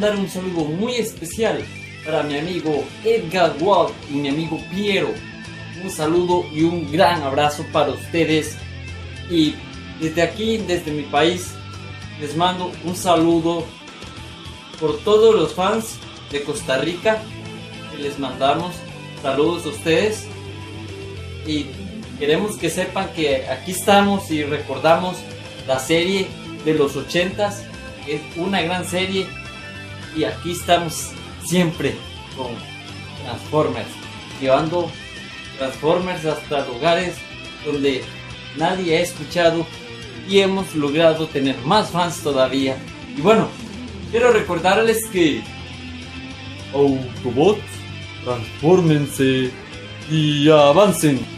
mandar un saludo muy especial para mi amigo Edgar Walt y mi amigo Piero. Un saludo y un gran abrazo para ustedes. Y desde aquí, desde mi país, les mando un saludo por todos los fans de Costa Rica. Y les mandamos saludos a ustedes. Y queremos que sepan que aquí estamos y recordamos la serie de los 80s. Es una gran serie. Y aquí estamos siempre con Transformers, llevando Transformers hasta lugares donde nadie ha escuchado, y hemos logrado tener más fans todavía. Y bueno, quiero recordarles que Autobots, transfórmense y avancen.